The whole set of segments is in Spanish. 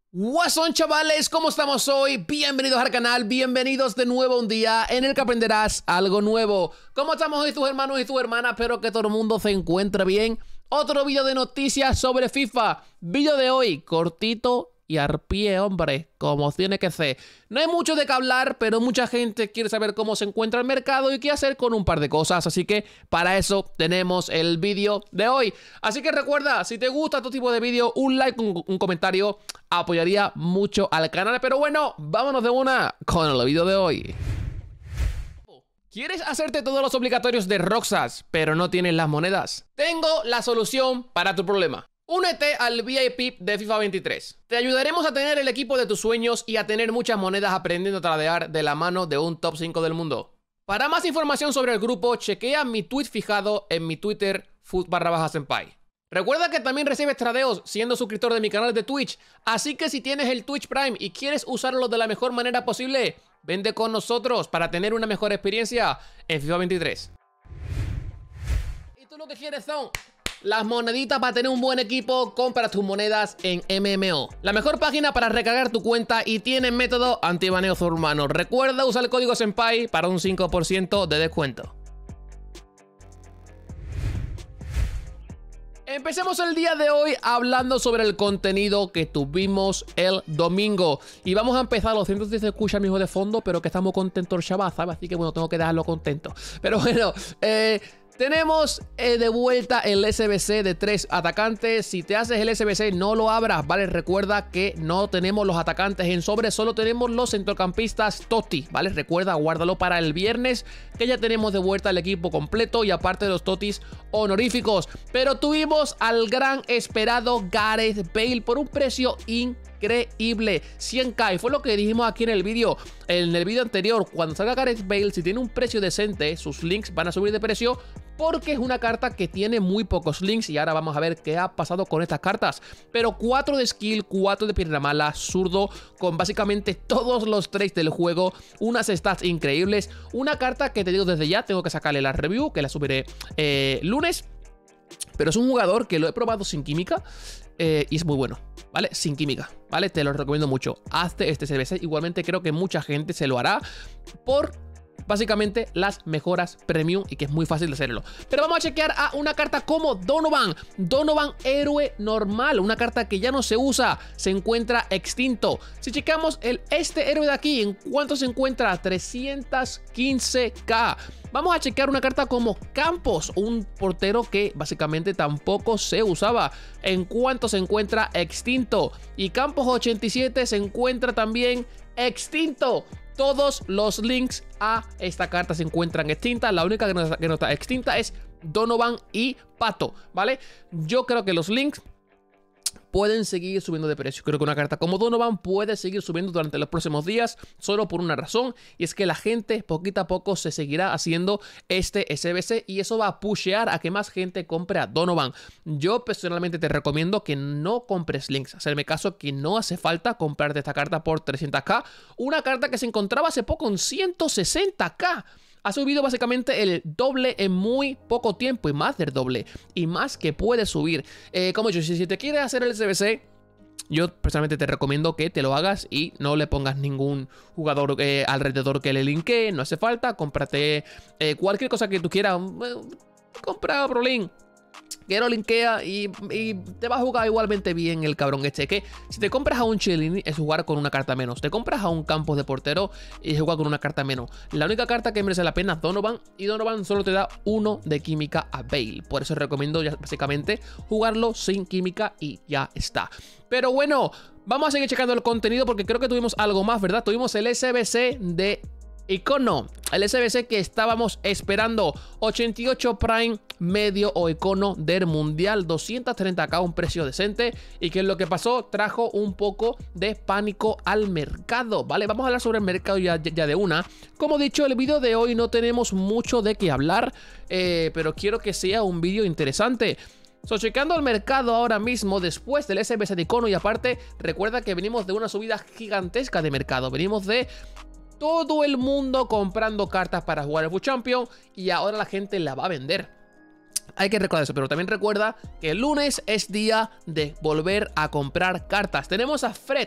What's on, chavales, ¿cómo estamos hoy? Bienvenidos al canal, bienvenidos de nuevo a un día en el que aprenderás algo nuevo. ¿Cómo estamos hoy tus hermanos y tus hermanas? Espero que todo el mundo se encuentre bien. Otro video de noticias sobre FIFA. Video de hoy, cortito y al pie, hombre, como tiene que ser. No hay mucho de qué hablar, pero mucha gente quiere saber cómo se encuentra el mercado y qué hacer con un par de cosas. Así que para eso tenemos el vídeo de hoy. Así que recuerda, si te gusta este tipo de vídeo, un like, un comentario, apoyaría mucho al canal. Pero bueno, vámonos de una con el vídeo de hoy. ¿Quieres hacerte todos los obligatorios de Roxas, pero no tienes las monedas? Tengo la solución para tu problema. Únete al VIP de FIFA 23. Te ayudaremos a tener el equipo de tus sueños y a tener muchas monedas aprendiendo a tradear de la mano de un top 5 del mundo. Para más información sobre el grupo, chequea mi tweet fijado en mi Twitter, foot_senpai. Recuerda que también recibes tradeos siendo suscriptor de mi canal de Twitch, así que si tienes el Twitch Prime y quieres usarlo de la mejor manera posible, vente con nosotros para tener una mejor experiencia en FIFA 23. Y tú lo que quieres son las moneditas para tener un buen equipo. Compra tus monedas en MMO, la mejor página para recargar tu cuenta, y tiene método antibaneo humano. Recuerda usar el código Senpai para un 5% de descuento. Empecemos el día de hoy hablando sobre el contenido que tuvimos el domingo. Y vamos a empezar, lo siento si se escucha mi hijo de fondo, pero que estamos contentos, chaval, ¿sabes? Así que bueno, tengo que dejarlo contento. Pero bueno, tenemos de vuelta el SBC de 3 atacantes. Si te haces el SBC, no lo abras, ¿vale? Recuerda que no tenemos los atacantes en sobre, solo tenemos los centrocampistas Totti, ¿vale? Recuerda, guárdalo para el viernes, que ya tenemos de vuelta el equipo completo y aparte de los Totis honoríficos. Pero tuvimos al gran esperado Gareth Bale por un precio increíble, 100k, y fue lo que dijimos aquí en el vídeo anterior. Cuando salga Gareth Bale, si tiene un precio decente, sus links van a subir de precio, porque es una carta que tiene muy pocos links. Y ahora vamos a ver qué ha pasado con estas cartas. Pero 4 de skill, 4 de pierna mala, zurdo, con básicamente todos los traits del juego, unas stats increíbles, una carta que te digo desde ya, tengo que sacarle la review, que la subiré lunes. Pero es un jugador que lo he probado sin química y es muy bueno, ¿vale? Sin química, ¿vale? Te lo recomiendo mucho. Hazte este CBC. Igualmente creo que mucha gente se lo hará por básicamente las mejoras premium y que es muy fácil de hacerlo. Pero vamos a chequear a una carta como Donovan. Donovan, héroe normal, una carta que ya no se usa, se encuentra extinto. Si checamos este héroe de aquí, ¿en cuánto se encuentra? 315k. Vamos a chequear una carta como Campos, un portero que básicamente tampoco se usaba. ¿En cuánto se encuentra? Extinto. Y Campos 87 se encuentra también extinto. Todos los links a esta carta se encuentran extintas. La única que no está extinta es Donovan y Pato, ¿vale? Yo creo que los links pueden seguir subiendo de precio. Creo que una carta como Donovan puede seguir subiendo durante los próximos días, solo por una razón, y es que la gente poquito a poco se seguirá haciendo este SBC y eso va a pushear a que más gente compre a Donovan. Yo personalmente te recomiendo que no compres links, hacerme caso que no hace falta comprarte esta carta por 300k, una carta que se encontraba hace poco en 160k. Ha subido básicamente el doble en muy poco tiempo, y más del doble, y más que puede subir. Como he dicho, si te quieres hacer el SBC, yo personalmente te recomiendo que te lo hagas y no le pongas ningún jugador alrededor que le linkee. No hace falta, cómprate cualquier cosa que tú quieras. Compra Prolink, que lo linkea y te va a jugar igualmente bien el cabrón este. Que si te compras a un Chiellini es jugar con una carta menos. Te compras a un Campos de portero y es jugar con una carta menos. La única carta que merece la pena es Donovan, y Donovan solo te da 1 de química a Bale. Por eso recomiendo ya básicamente jugarlo sin química y ya está. Pero bueno, vamos a seguir checando el contenido porque creo que tuvimos algo más, ¿verdad? Tuvimos el SBC de Icono, el SBC que estábamos esperando, 88 Prime medio o icono del mundial, 230k, un precio decente. Y que es lo que pasó, trajo un poco de pánico al mercado, ¿vale? Vamos a hablar sobre el mercado ya de una. Como he dicho, el vídeo de hoy no tenemos mucho de qué hablar, pero quiero que sea un vídeo interesante. Checando el mercado ahora mismo después del SBC de icono, y aparte recuerda que venimos de una subida gigantesca de mercado, venimos de todo el mundo comprando cartas para jugar el FUT Champions y ahora la gente la va a vender. Hay que recordar eso, pero también recuerda que el lunes es día de volver a comprar cartas. Tenemos a Fred,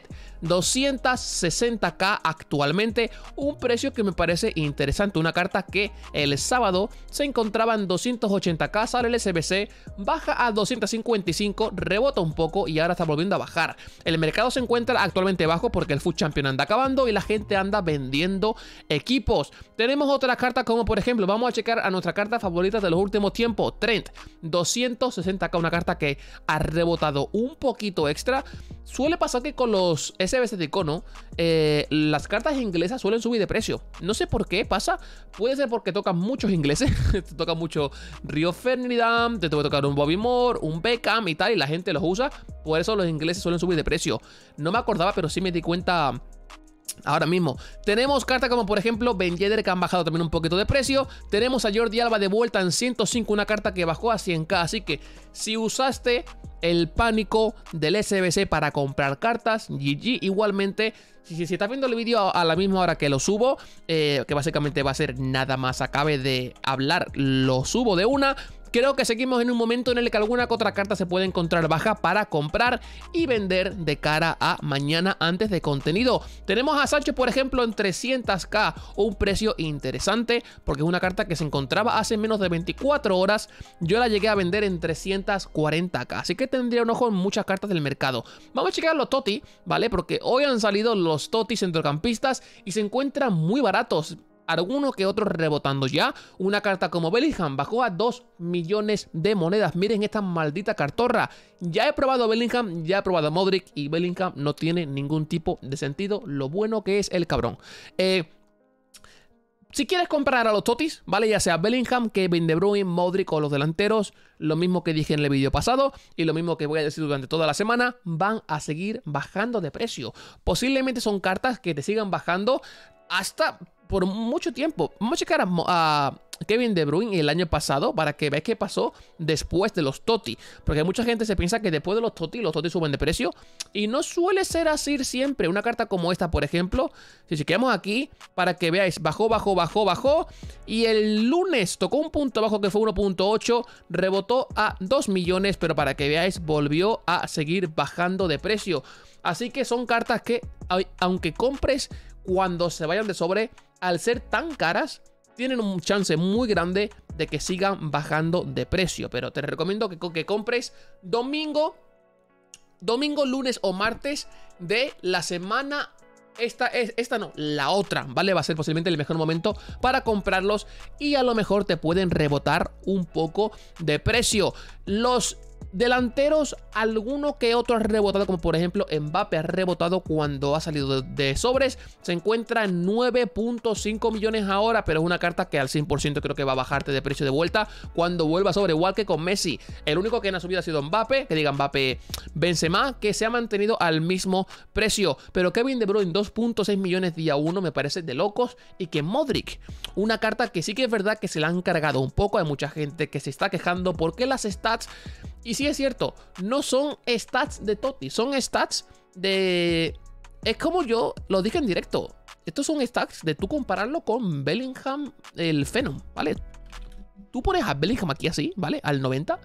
260k actualmente, un precio que me parece interesante. Una carta que el sábado se encontraba en 280k, sale el SBC, baja a 255, rebota un poco y ahora está volviendo a bajar. El mercado se encuentra actualmente bajo porque el FUT Champion anda acabando y la gente anda vendiendo equipos. Tenemos otras cartas como por ejemplo, vamos a checar a nuestra carta favorita de los últimos tiempos, Trent, 260k, una carta que ha rebotado un poquito extra. Suele pasar que con los SBC de icono, las cartas inglesas suelen subir de precio. No sé por qué pasa. Puede ser porque tocan muchos ingleses. Te toca mucho Rio Ferdinand, te puede tocar un Bobby Moore, un Beckham y tal, y la gente los usa. Por eso los ingleses suelen subir de precio. No me acordaba, pero sí me di cuenta ahora mismo. Tenemos cartas como por ejemplo Ben Yedder, que han bajado también un poquito de precio. Tenemos a Jordi Alba de vuelta en 105, una carta que bajó a 100k. Así que si usaste el pánico del SBC para comprar cartas, GG. Igualmente, si estás viendo el vídeo a la misma hora que lo subo, que básicamente va a ser nada más acabe de hablar, lo subo de una. Creo que seguimos en un momento en el que alguna que otra carta se puede encontrar baja para comprar y vender de cara a mañana antes de contenido. Tenemos a Sancho, por ejemplo, en 300k, un precio interesante porque es una carta que se encontraba hace menos de 24 horas. Yo la llegué a vender en 340k, así que tendría un ojo en muchas cartas del mercado. Vamos a checar los Totti, ¿vale? Porque hoy han salido los Totti centrocampistas y se encuentran muy baratos. Alguno que otro rebotando ya. Una carta como Bellingham bajó a 2 millones de monedas. Miren esta maldita cartorra. Ya he probado Bellingham, ya he probado Modric y Bellingham no tiene ningún tipo de sentido lo bueno que es el cabrón. Si quieres comprar a los Totis, ¿vale? Ya sea Bellingham, Kevin De Bruyne, Modric o los delanteros, lo mismo que dije en el vídeo pasado y lo mismo que voy a decir durante toda la semana, van a seguir bajando de precio. Posiblemente son cartas que te sigan bajando hasta por mucho tiempo. Vamos a checar a Kevin De Bruyne el año pasado para que veáis qué pasó después de los Totti, porque mucha gente se piensa que después de los Totti suben de precio y no suele ser así siempre. Una carta como esta, por ejemplo, si chequeamos aquí para que veáis, bajó y el lunes tocó un punto bajo que fue 1.8, rebotó a 2 millones, pero para que veáis volvió a seguir bajando de precio. Así que son cartas que aunque compres cuando se vayan de sobre, al ser tan caras, tienen un chance muy grande de que sigan bajando de precio. Pero te recomiendo que compres domingo, lunes o martes de la semana. Esta no, la otra, ¿vale? Va a ser posiblemente el mejor momento para comprarlos y a lo mejor te pueden rebotar un poco de precio. Los delanteros, alguno que otro ha rebotado, como por ejemplo Mbappé ha rebotado cuando ha salido de sobres. Se encuentra en 9.5 millones ahora, pero es una carta que al 100% creo que va a bajarte de precio de vuelta cuando vuelva sobre, igual que con Messi. El único que no ha subido ha sido Mbappé, que diga Mbappé, Benzema, que se ha mantenido al mismo precio. Pero Kevin De Bruyne 2.6 millones día 1 me parece de locos. Y que Modric, una carta que sí que es verdad que se la han cargado un poco. Hay mucha gente que se está quejando porque las stats, y sí es cierto, no son stats de Totti, son stats de... Es como yo lo dije en directo. Estos son stats de tú compararlo con Bellingham, el Phenom, ¿vale? Tú pones a Bellingham aquí así, ¿vale? Al 90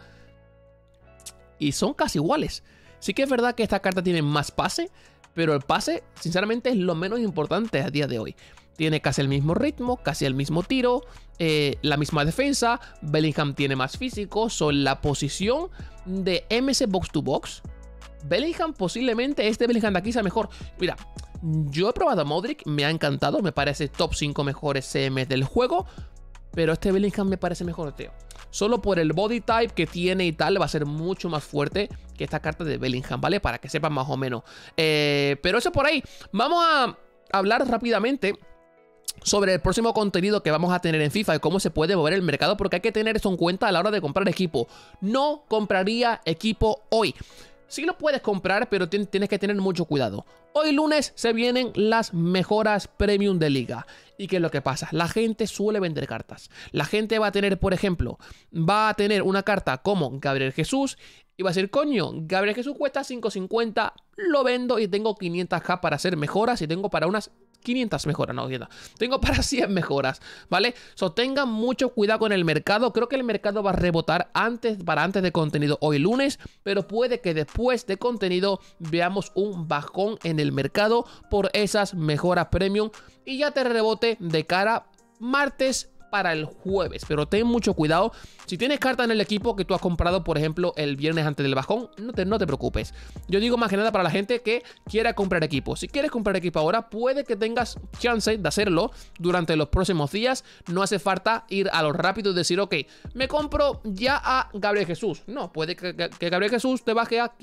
y son casi iguales. Sí que es verdad que esta carta tiene más pase, pero el pase, sinceramente, es lo menos importante a día de hoy. Tiene casi el mismo ritmo, casi el mismo tiro, la misma defensa. Bellingham tiene más físico. Son la posición de MC Box to Box. Bellingham posiblemente, este Bellingham de aquí sea mejor. Mira, yo he probado a Modric, me ha encantado. Me parece top 5 mejores CM del juego. Pero este Bellingham me parece mejor, tío. Solo por el body type que tiene y tal, va a ser mucho más fuerte que esta carta de Bellingham, ¿vale? Para que sepan más o menos. Pero eso por ahí. Vamos a hablar rápidamente sobre el próximo contenido que vamos a tener en FIFA y cómo se puede mover el mercado, porque hay que tener esto en cuenta a la hora de comprar equipo. No compraría equipo hoy. Sí lo puedes comprar, pero tienes que tener mucho cuidado. Hoy lunes se vienen las mejoras premium de liga. ¿Y qué es lo que pasa? La gente suele vender cartas. La gente va a tener, por ejemplo, va a tener una carta como Gabriel Jesús y va a decir, coño, Gabriel Jesús cuesta 5.50, lo vendo y tengo 500k para hacer mejoras y tengo para unas 500 mejoras, no, 500. Tengo para 100 mejoras, ¿vale? So, tengan mucho cuidado con el mercado. Creo que el mercado va a rebotar antes de contenido hoy lunes, pero puede que después de contenido veamos un bajón en el mercado por esas mejoras premium y ya te rebote de cara martes para el jueves, pero ten mucho cuidado. Si tienes carta en el equipo que tú has comprado, por ejemplo, el viernes antes del bajón, no te preocupes. Yo digo más que nada para la gente que quiera comprar equipo. Si quieres comprar equipo ahora, puede que tengas chance de hacerlo durante los próximos días. No hace falta ir a lo rápido y decir, ok, me compro ya a Gabriel Jesús. No, puede que Gabriel Jesús te baje a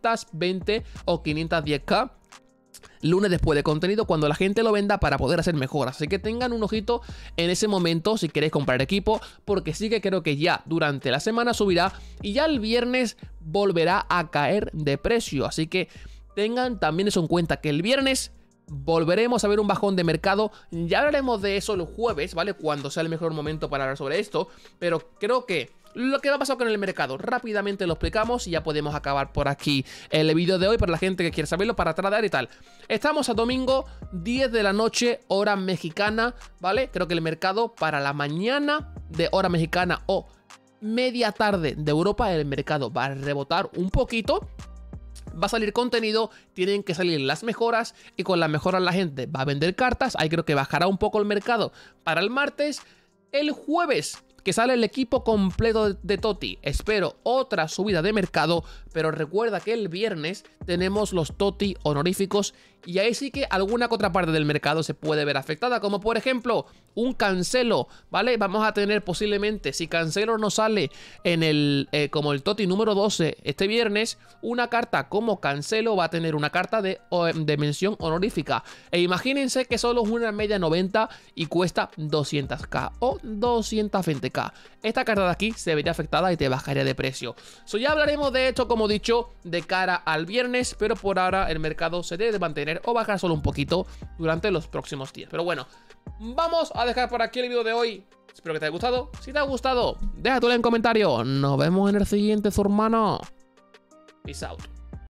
520 o 510k lunes después de contenido, cuando la gente lo venda, para poder hacer mejoras. Así que tengan un ojito en ese momento si queréis comprar equipo, porque sí que creo que ya durante la semana subirá y ya el viernes volverá a caer de precio. Así que tengan también eso en cuenta, que el viernes volveremos a ver un bajón de mercado. Ya hablaremos de eso el jueves, ¿vale? Cuando sea el mejor momento para hablar sobre esto, pero creo que lo que va a pasar con el mercado rápidamente lo explicamos y ya podemos acabar por aquí el vídeo de hoy para la gente que quiere saberlo, para tradear y tal. Estamos a domingo 10 de la noche hora mexicana, ¿vale? Creo que el mercado para la mañana de hora mexicana o media tarde de Europa, el mercado va a rebotar un poquito. Va a salir contenido, tienen que salir las mejoras y con las mejoras la gente va a vender cartas. Ahí creo que bajará un poco el mercado para el martes. El jueves, que sale el equipo completo de Toti, espero otra subida de mercado, pero recuerda que el viernes tenemos los Toti honoríficos y ahí sí que alguna que otra parte del mercado se puede ver afectada, como por ejemplo un Cancelo, ¿vale? Vamos a tener posiblemente, si Cancelo no sale en el como el Toti número 12 este viernes, una carta como Cancelo va a tener una carta de mención honorífica. E imagínense que solo es una media 90 y cuesta 200k o 220k. Esta carta de aquí se vería afectada y te bajaría de precio. Ya hablaremos de esto, como dicho, de cara al viernes, pero por ahora el mercado se debe mantener o bajar solo un poquito durante los próximos días. Pero bueno, vamos a dejar por aquí el vídeo de hoy. Espero que te haya gustado. Si te ha gustado, deja tu like en comentario. Nos vemos en el siguiente, su hermano. Peace out.